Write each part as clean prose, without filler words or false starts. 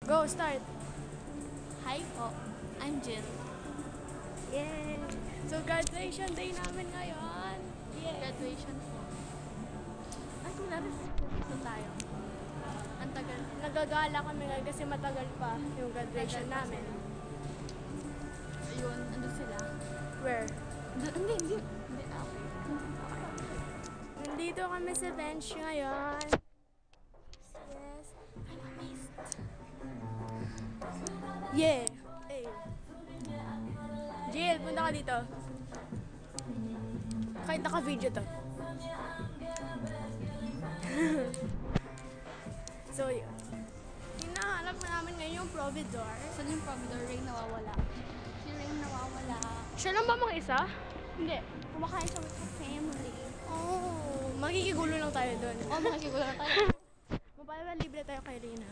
Go, start. Hi po, I'm Jill. Yay! So, graduation day namin ngayon. Yay! Graduation po. Ay, kung narin tayo. Ang tagal. Nagagala kami ngayon kasi matagal pa yung graduation namin. Ayun, andun sila. Where? Hindi. Okay. Nandito kami sa bench ngayon. Yes. I'm amazed. Yeah! Hey! Jill, punta ka dito. Kahit naka-video to. So, yun. Hinahanap namin ngayon yung Providor. Saan yung Providor? Rain nawawala. Si Rain nawawala. Siya lang ba mga isa? Hindi. Kumakain siya with her family. Oh, magkikigulo lang tayo doon. Makikigulo na tayo. Mababa libre tayo kay Rina.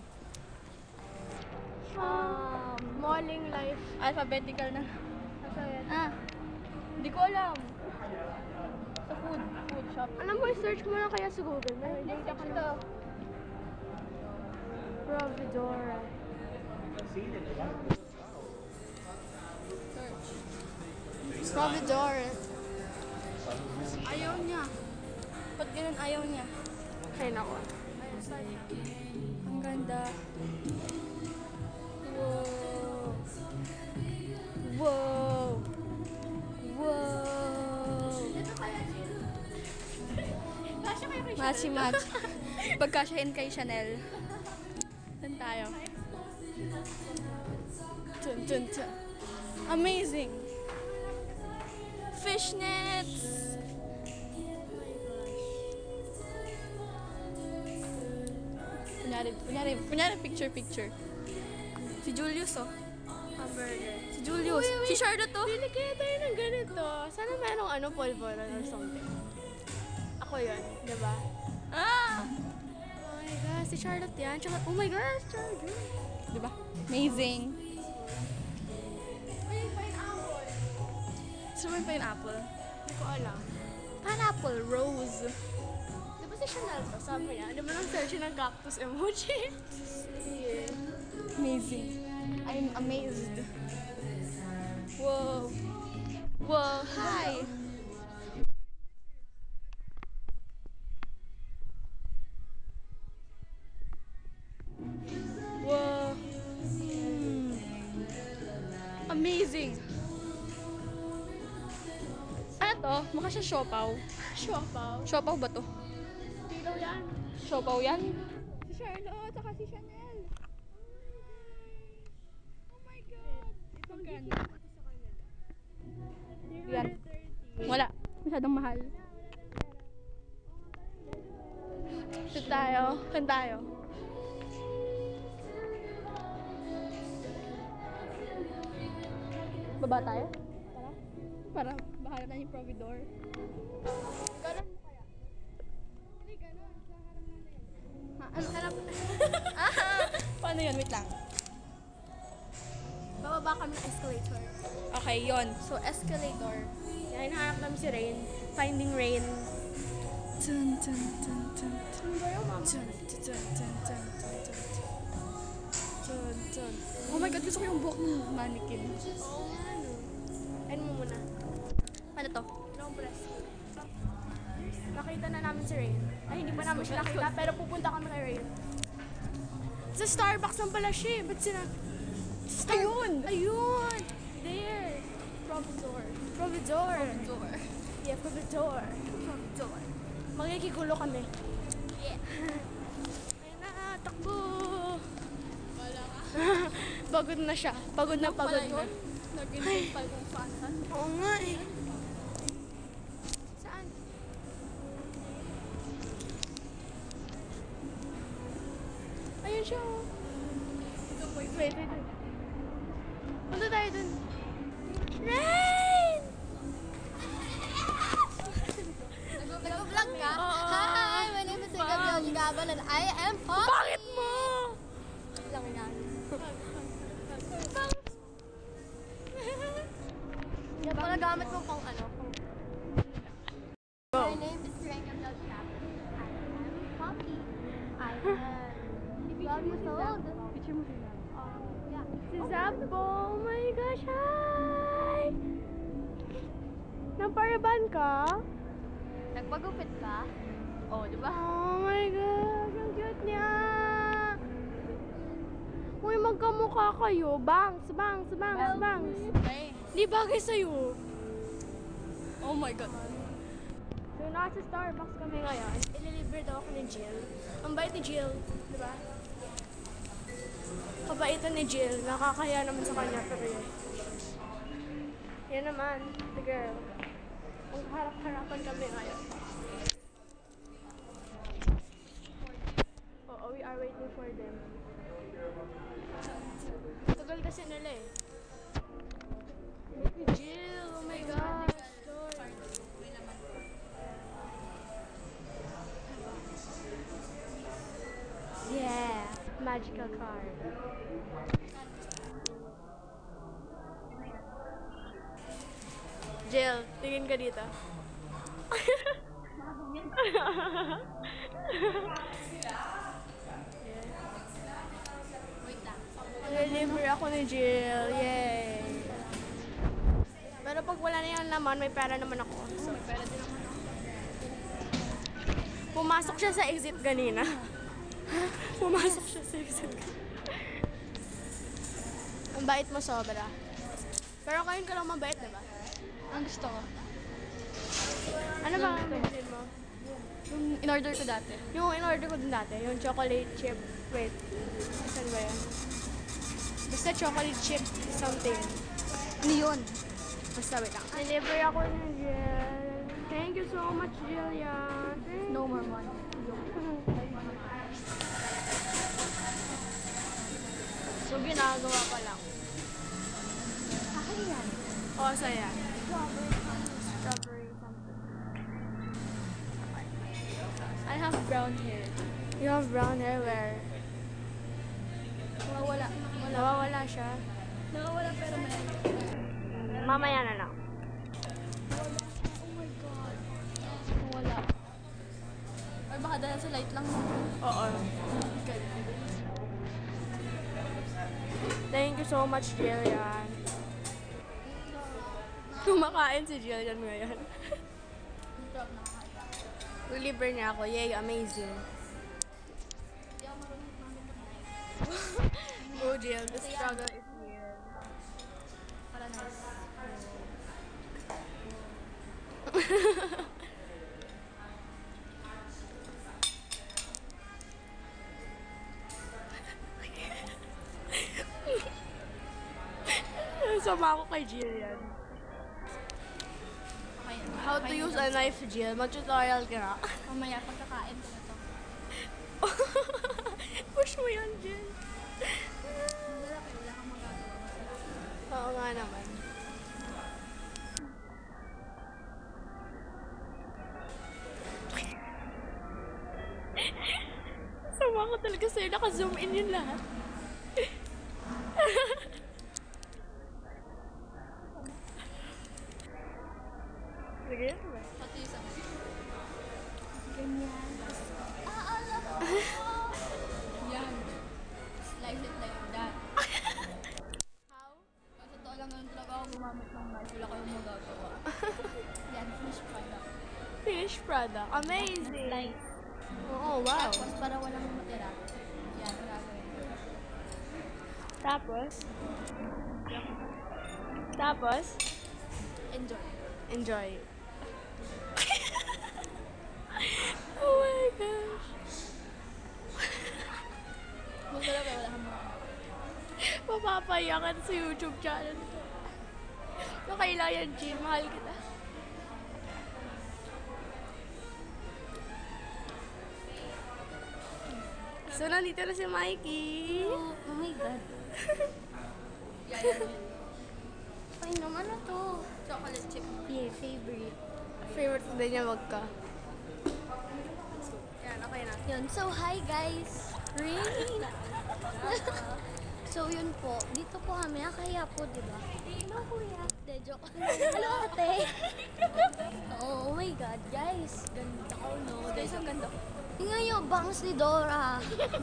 Morning life. Alphabetical na. Hindi ko alam. Sa food shop. Alam mo, i-search mo lang kaya sa Google. May data ka na. Providor. Search. Providor. Ayaw niya. Ba't ganun ayaw niya? Kaya nako. Ayun, start na. Ang ganda. Wow. Wow. Wow. Kasya kayo kay Matchy-match. Pagkasyahin kay Chanel. Saan tayo? Tun, tun, tun. Amazing! Fishnets! Kunyari picture. Si Julius, oh. Hamburger. Si Julius. Wait. Si Charlotte, oh. Bili kaya tayo ng ganito. Sana merong polvoron or something. Ako yun, diba? Ah! Oh my God, si Charlotte yan. Tsaka, oh my God, Charlotte. Diba? Amazing. Ay, pineapple. Gusto mo yung pineapple? Hindi ko alam. Pineapple, rose. Di ba si Chanel to? Sabi niya, di ba nang search ng cactus emoji? Amazing. I'm amazed. Whoa. Whoa, hi. Whoa. Amazing. Ano to? Mukha siya siopaw. Siopaw. Siopaw ba to? Hindi daw yan. Siopaw yan? Si Charlotte, saka si Chanel. Oh my God. Magkano? Ito sa kanila. Yan. 330. Wala. Masyadong mahal. Saan tayo? Saan tayo? Baba tayo? Para bahala na yung Providor. Ganun mo kaya? Hindi, ganun. Sa harap natin. Ha? Ano? Harap? Paano yun? Wait lang. Bababa kami ng escalator. Okay, yon. So, escalator. Yan, hinahanap namin si Rain. Finding Rain. Tun, tun, tun, tun, tun. Ano ba yung mama? Tun, tun, tun, tun, tun, tun, tun. Tun, tun. Oh my God, gusto ko yung buhok ng mannequin. Oo nga, no. Ano mo muna? Ano to? Long press. Nakita na namin si Rain. Ay, hindi pa namin siya nakita, pero pupunta kami kay Rain. Sa Starbucks lang pala siya. Ba't sina... Ayun! Ayun! There! Providor. Providor. Door. Yeah, Providor. Door. Magkikigulo kami. Yeah. Ayun na, takbo! Pagod na siya. Pagod na. Nag-invite pa kung saan. Oo nga eh. Saan? Ayun siya oh. Wait. Punta tayo dun. Rain! Nag-vlog ka? Oo. Hi! My name is Gabriel Gabal and I am Poppy! Bakit mo? Lang yan. Yan pala gamit mo pang ano? My name is Gabriel Gabal. I am Poppy. I am 12 years old. Picture mo sila. Si Zapo! Oh my gosh! Hi! Naparaban ka? Nagpagupit ka? Oh, di ba? Oh my gosh! Ang cute niya! Uy, magkamukha kayo. Bangs! Bangs! Bangs! Bangs! Ay. Di bagay sa'yo. Oh my God. So, nasa Starbucks kami ngayon. Ililibre daw ako ni Jill. Ang bait ni Jill. Di ba? Kabaitan ni Jill. Nakakaya naman sa kanya. Pero yun. Yan naman. The girl. Ang harap-harapan kami ngayon. Oo, we are waiting for them. Tagal kasi nila eh. Look at Jill. Oh my gosh. Lord. Yeah. Magical card. Jill, tingin ka dito. Wait lang. Nilibre ako ni Jill. Yay. Pero pag wala na yung laman, may pera naman ako. So, May pera din ako. pumasok siya sa exit kanina. Pumasok siya sa exit kanina. Ang bait mo sobra. Pero kayo ka lang mabait, diba? Ang gusto ko. Ano ba ang bilhin mo? Yung in-order ko dati. Yung in-order ko din dati, yung chocolate chip. Wait, saan ba yan? Basta chocolate chip something. Ano yun? Basta wait lang. Delivery ako ng Jill. Thank you so much, Jillian. No more money. So, ginagawa pa lang. Akin yan. O, saya. Strawberry something. I have brown hair. You have brown hair where? Wala. Nawawala siya. Nakawala pero may ano. Mamaya na lang. Oh my God. Wala. Or baka dahil sa light lang. Oo. Good. Thank you so much, Jillian. Kumakain si Jillian ngayon. Drop na kaya. Libre niya ako. Yay, amazing. Hindi ako marunong gamit ng knife. Oh, Jill, the struggle is real. Para nice. Sama ako kay Jillian. Okay. How to use a knife, Jill? Mag-tutorial ka na. Mamaya pagkakain ko na to. Push mo yan, Jill. Wala kayo. Wala kang magagawa. Oo nga naman. Sama ko talaga sa'yo. Naka-zoom in yun lahat. Sige, ba? Pati isang. Ganyan. Alam mo! Yan. Slice it like that. How? Sa totoo lang ngayon talaga ako gumamit ng knife. Wala kayong magagawa. Yan. Finished product. Finished product. Amazing. Slice. Oo, wow. Tapos para walang matira. Yan. Gagawin. Tapos? Tapos? Enjoy. Enjoy. Oh my gosh. Masarap eh. Wala kang mga. Mapapayakan sa YouTube channel. So, kailangan, Jill. Mahal kita. So, nandito na si Mikey. Oh my God. Ay, naman na to. Chocolate chip. Yeah, favorite. Favorite ko din niya magka. Yan, okay na. Yun. So, hi guys! Rain! So, yun po. Dito po kami. Kaya po, di ba? Hello, kuya. De, joke. Hello, ate. Oh my God, guys. Ganda ko, no? Guys, ang ganda ko. Tingnan nyo, bangs ni Dora.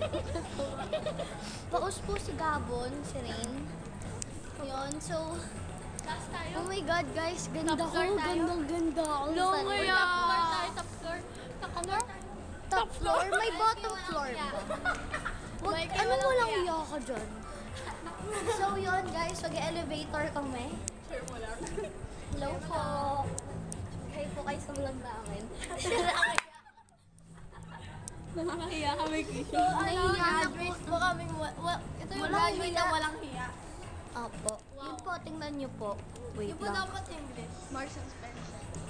Paus po si Gabon, si Rain. Yun, so... Oh my God, guys. Ganda ko. Gandang-ganda ako. Top floor. Top floor? May bottom floor ba? Wag, ano mo lang iya ka dyan? So yun, guys. Mag-elevator kami. Share mo lang. Hello po. Hi po kayo sa vlog namin. Nakakahiya kami, Kisha. Nahihiya na po. Graduate po kami. Ito yung Walang graduate hiya. na walang hiya. Opo. Yun po, tingnan nyo po. Wait Yung po lang. dapat English. Martian Spanish.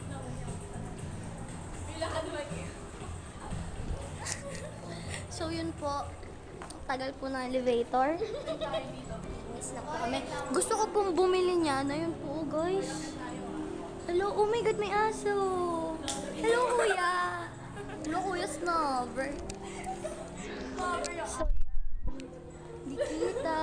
So yun po, tagal po ng elevator. Miss na po kami. Gusto ko pong bumili niya na yun po, guys. Hello, oh my God, may aso. Hello, kuya. Hello, kuya Snobber. So, di kita.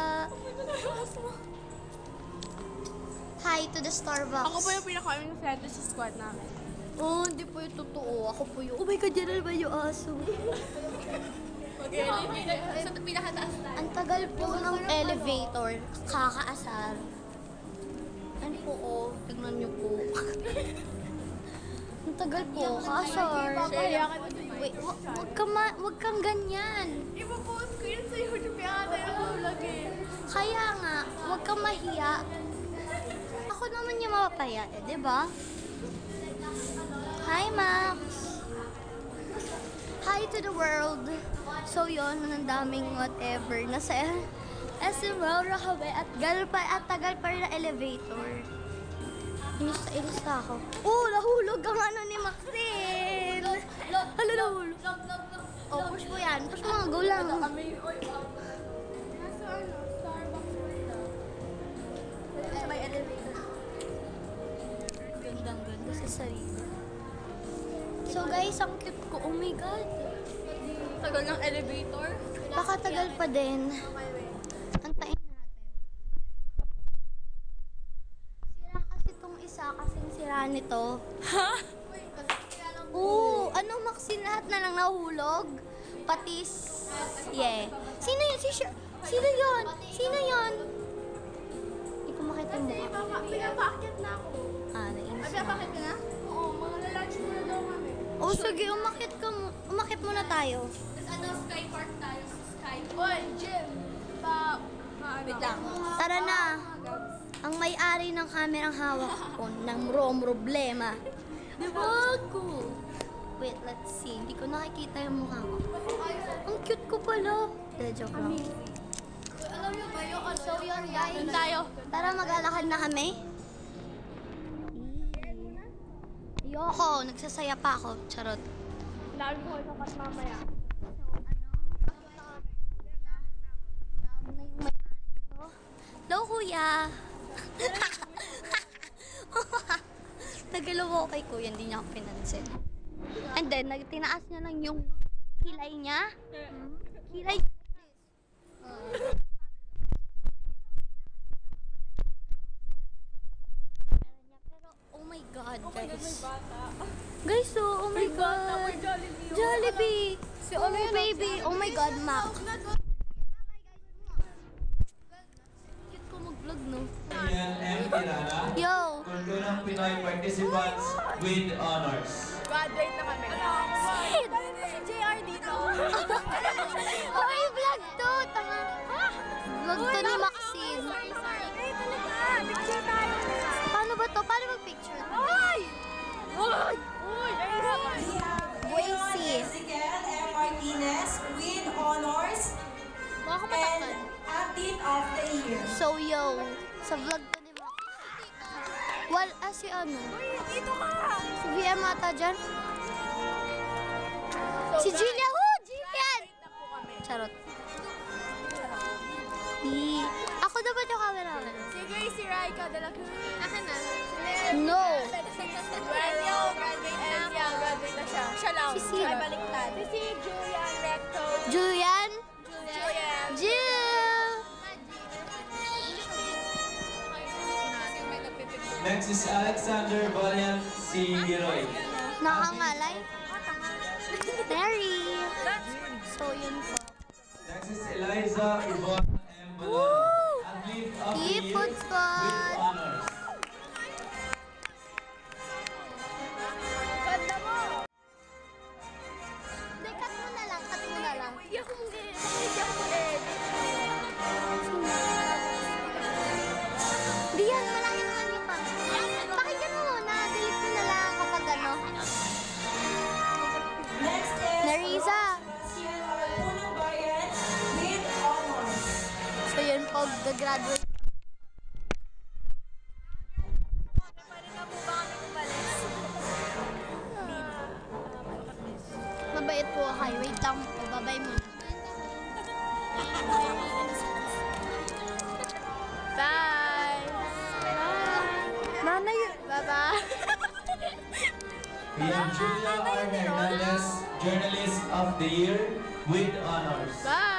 Hi to the Starbucks. Ako po yung pinaka-aming friend sa squad namin. Oh, hindi po yung totoo. Ako po yung... Oh my God, yan ba yung aso? Okay, sa pinakataas na. Ang tagal po ng elevator, kakaasar. Ano po, oh, tignan niyo po. Ang tagal po, kaasar. Wait, wag kang ganyan. Ipo-post ko yun sa YouTube yung ata yung vlog eh. Kaya nga, wag kang mahiya. Ako naman yung mapapaya, eh, di ba? Hi, Max! Hi to the world! So yun, ang daming whatever. Nasa SM Aurora kami at tagal pa rin na elevator. Inis na ako. Oh, nahulog ang ano ni Maxine! Hala, nahulog. Oh, push mo yan. Push mo, go lang. Nasa ano, Starbucks na. Sa may elevator. Gandang-ganda sa sarili. So guys, ang cute ko. Oh my God. Tagal ng elevator. Baka tagal pa din. Antayin natin. Sira kasi tong isa kasing sira nito. Ha? Oo, ano Maxine, lahat na lang nahulog? Patis. Yeah. Sino yun? Sino yun? Sino yun? Hindi ko makita yung mukha. Pinapakit na ako. Ah, nainis na. Pinapakit ka na? Oo, mga lalunch muna daw kami. Oh, sige, umakit muna tayo. Tapos ano, Sky Park tayo sa Sky. Oy, Jim! Wait lang. Tara na. Ang may-ari ng kamerang hawak ko ng problema. Di ba ako? Wait, let's see. Hindi ko nakikita yung mukha ko. Ang cute ko pala. De, joke lang. Alam niyo ba yung ano? So yun guys. Doon tayo. Tara, maglalakad na kami. Ayoko, nagsasaya pa ako. Charot. Lagi ko sakat mamaya. Hello, kuya. Nagalaw ako kay kuya, hindi niya ako pinansin. And then, tinaas niya lang yung kilay niya. Kilay. Pero, oh my God, guys. Guys, oh my God. Jollibee. Si ano yun? Baby, oh my God, Mac. Cute ko mag-vlog, no? Ian M. Tirana, Yo! Kulturang Pinoy Participants with Honors. Graduate na kami. Sid! Si JR dito. Okay, vlog to! Tanga! Vlog to ni Maxine. Sorry. Eh, talaga. Picture tayo. Paano ba to? Paano mag-picture? Ay! Uy! Uy! Boise. Ezekiel M. Martinez with honors Baka ko and matakal. athlete of the year. So, yo. Sa vlog to ni Maxine. Si ano? Dito ka! Si VM ata dyan? Si Jillian! Oh, Jillian! Na po kami. Charot. Ako dapat yung camera. Sige, si Raika de la Cruz. Akin na. No. Well, graduate na siya. Graduate na siya. Siya lang. Si sino? Ay, baliktad. Si Julian Recto. Julian? Julian. Jill! Next is Alexander Valiant C. Giroy. Nakangalay? Mary! So, yun po. Next is Eliza Yvonne M. Balona, Athlete of the Year Ipon with Squad! honors. Ganda mo! Hindi, cut mo na lang, cut mo na lang. Hindi ako mag-edit. Hindi yan, malaki naman yung pang. Pakinggan mo muna, delete mo na lang kapag ano. Next is Narisa. Sebastian of Punong Bayan with honors. So, yun po, gagraduate. Mabait po kayo. Wait lang po, babay muna. Bye! Nanay! Bye-bye! We have Julia R. Hernandez, Journalist of the Year with honors. Bye!